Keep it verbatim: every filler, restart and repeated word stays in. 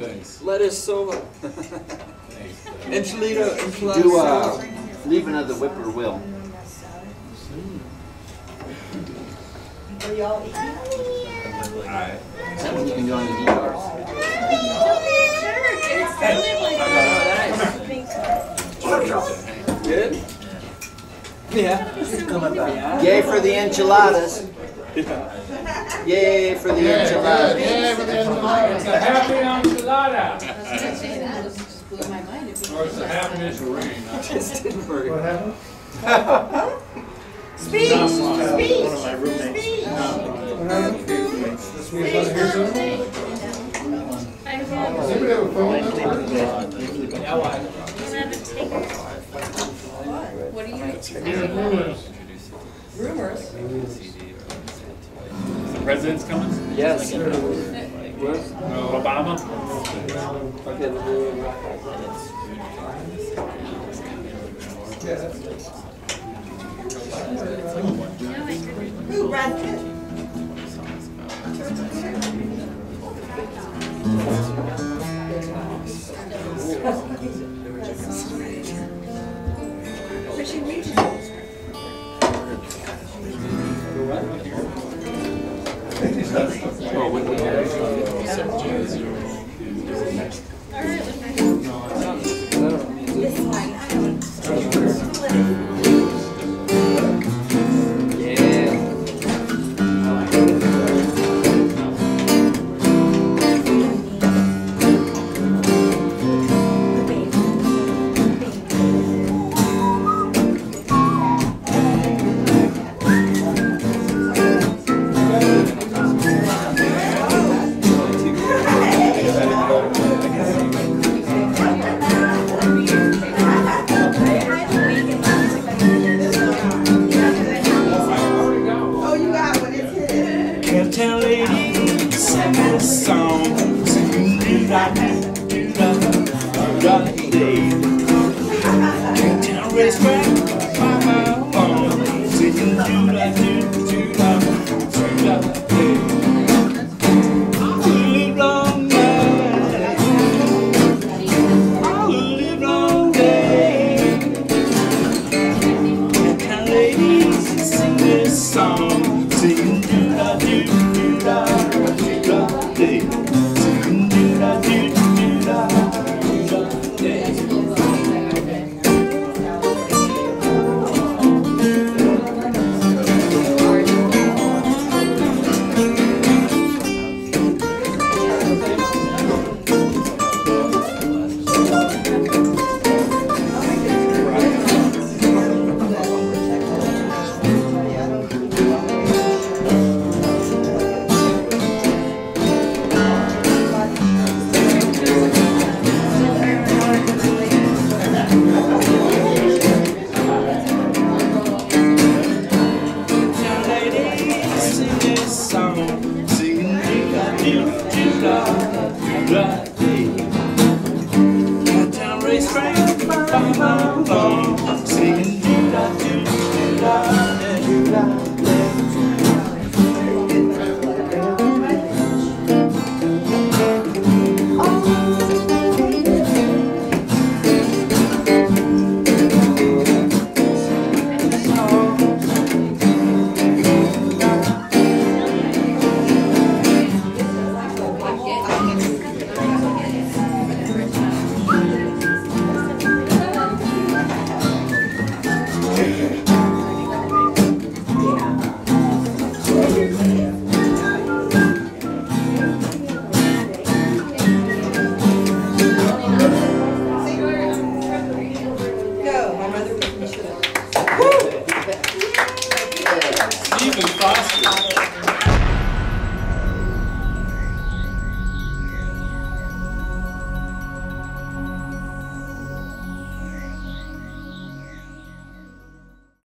Thanks. Lettuce soba. Enchilada, enchilada. Do uh, leaving of the whippoorwill. Are y'all eating? Alright. That one you can go on the D R. Good? Yeah. Yay for the enchiladas. Yay for the enchiladas. Yay for the enchilada. It's a happy enchilada. Or it's a happiness ring. Just didn't work. What happened? Speech! Speech! One of my roommates. Speech! What happened? We want to hear something? Does anybody have a phone number? What are you? Rumors. Rumors? The president's coming? Yes. Uh, Obama? Yeah, that's it. Who, Brad Pitt? Richie Reed. Oh, when we Oh, you got one, it's his. Can't lady sing this song, singing do da do do da do da day. Can't tell race back by my phone, singing do da do do da do da day. I will live long night, I will live long day. Can't tell ladies sing this song, singing do da do do da do da day. Singing do da do do da do da day. No, my mother picked me sugar. Stephen Foster.